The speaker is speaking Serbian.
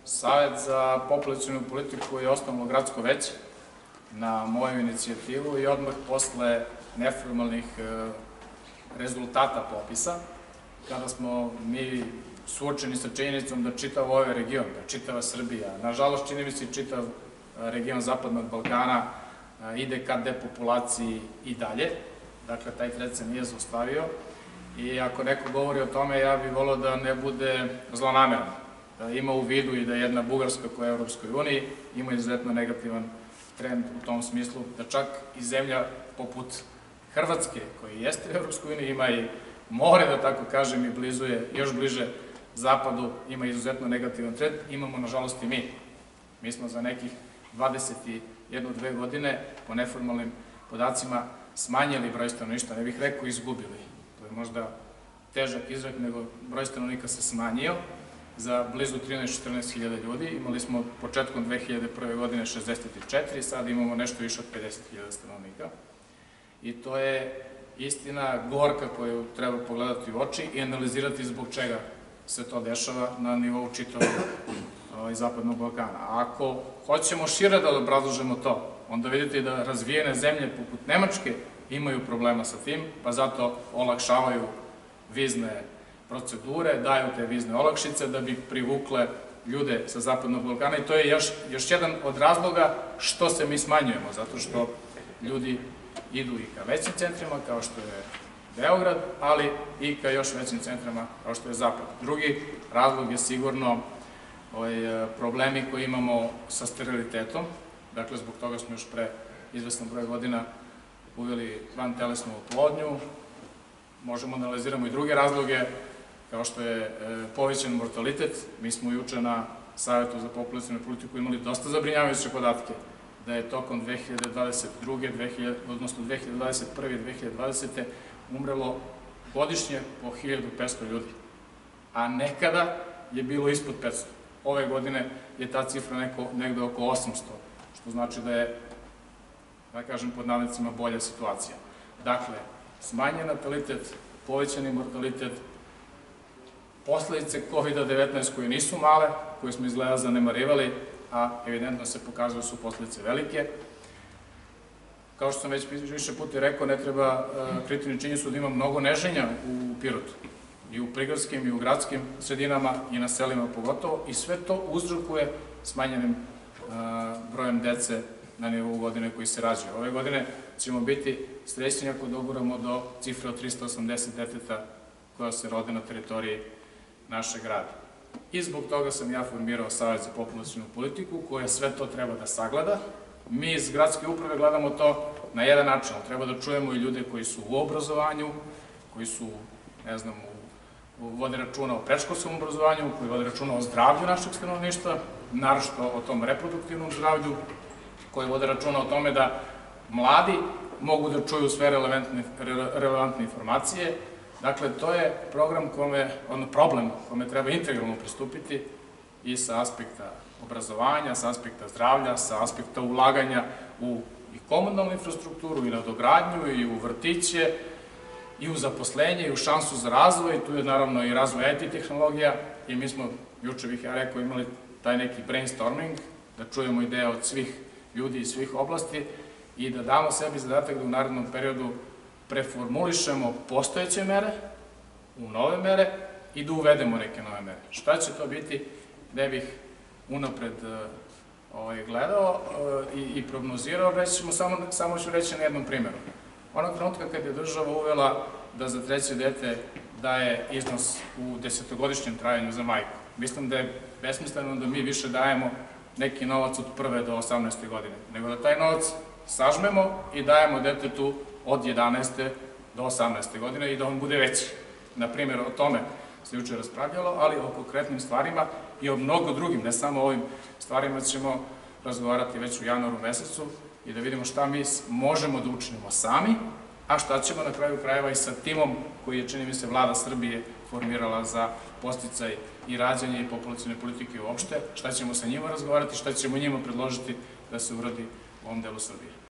Savet za populacionu politiku je osnovno gradsko veće na moju inicijativu i odmah posle neformalnih rezultata popisa, kada smo mi suočeni sa činjenicom da čitav ovaj region, da čitava Srbija, nažalost čini mi se i čitav region Zapadnog Balkana ide ka depopulaciji i dalje. Dakle, taj trend se nije zaustavio i ako neko govori o tome, ja bih voleo da ne bude zlonameran, da ima u vidu i da jedna Bugarska koja je u Evropskoj uniji ima izuzetno negativan trend u tom smislu, da čak i zemlja poput Hrvatske, koja jeste u Evropskoj uniji, ima i more, da tako kažem, i blizuje, još bliže zapadu, ima izuzetno negativan trend, imamo nažalost i mi. Mi smo za nekih 21-2 godine, po neformalnim podacima, smanjili broj stanovništva, ne bih rekao izgubili. To je možda težak izrak, nego broj stanovnika se smanjio za blizu 13-14 hiljada ljudi. Imali smo početkom 2001. godine 64, sad imamo nešto više od 50 hiljada stanovnika. I to je istina gorka koju treba pogledati u oči i analizirati zbog čega se to dešava na nivou čitavog Zapadnog Balkana. A ako hoćemo šire da obrazložimo to, onda vidite da razvijene zemlje poput Nemačke imaju problema sa tim, pa zato olakšavaju vizne procedure, daju te vizne olakšice da bi privukle ljude sa Zapadnog Balkana i to je još jedan od razloga što se mi smanjujemo, zato što ljudi idu i ka većim centrima kao što je Beograd, ali i ka još većim centrima kao što je Zapad. Drugi razlog je sigurno problemi koje imamo sa sterilitetom, dakle zbog toga smo još pre izvestan broj godina uveli vantelesnu oplodnju. Možemo da analiziramo i druge razloge, kao što je povećan mortalitet. Mi smo juče na Savetu za populacionu politiku imali dosta zabrinjavajuće podatke, da je tokom 2022. odnosno 2021. i 2020. umrelo godišnje po 1500 ljudi, a nekada je bilo ispod 500. Ove godine je ta cifra negde oko 800, što znači da je, da kažem pod navodnicima, bolja situacija. Dakle, smanjen natalitet, povećani mortalitet, posledice COVID-19 koje nisu male, koje smo izgleda zanemarivali, a evidentno se pokazuju su posledice velike. Kao što sam već više puta rekao, ne treba kriti ni činjenicu da ima mnogo neženja u Pirotu, i u prigradskim i u gradskim sredinama i na selima pogotovo, i sve to uzrokuje smanjenim brojem dece na nivou godine koji se rađaju. Ove godine ćemo biti srećni ako doguramo do cifre od 380 deteta koja se rode na teritoriji našeg grada. I zbog toga sam ja formirao Savet za populacionu politiku, koja sve to treba da sagleda. Mi iz gradske uprave gledamo to na jedan način, ali treba da čujemo i ljude koji su u obrazovanju, koji su, ne znam, vode računa o predškolskom obrazovanju, koji vode računa o zdravlju našeg stanovništva, naročito o tom reproduktivnom zdravlju, koji vode računa o tome da mladi mogu da čuju sve relevantne informacije. Dakle, to je problem kome treba integralno pristupiti i sa aspekta obrazovanja, sa aspekta zdravlja, sa aspekta ulaganja u i komunalnu infrastrukturu, i nadogradnju, i u vrtiće, i u zaposlenje, i u šansu za razvoj. Tu je naravno i razvoj IT tehnologija i mi smo, juče bih ja rekao, imali taj neki brainstorming, da čujemo ideje od svih ljudi iz svih oblasti i da damo sebi zadatak da u narednom periodu preformulišemo postojeće mere u nove mere i da uvedemo neke nove mere. Šta će to biti, ne bih unapred gledao i prognozirao, samo ću reći na jednom primjeru. Onog trenutka kad je država uvela da za treće dete daje iznos u 10-godišnjem trajanju za majku, mislim da je besmisleno da mi više dajemo neki novac od 1. do 18. godine, nego da taj novac sažmemo i dajemo detetu od 11. do 18. godine i da on bude veći. Naprimjer, o tome se juče raspravljalo, ali o konkretnim stvarima i o mnogo drugim, ne samo o ovim stvarima, ćemo razgovarati već u januaru mesecu i da vidimo šta mi možemo da učinimo sami, a šta ćemo na kraju krajeva i sa timom koji je, čini mi se, Vlada Srbije formirala za podsticaj i rađanje i populacione politike uopšte, šta ćemo sa njima razgovarati, šta ćemo njima predložiti da se uradi u ovom delu Srbije.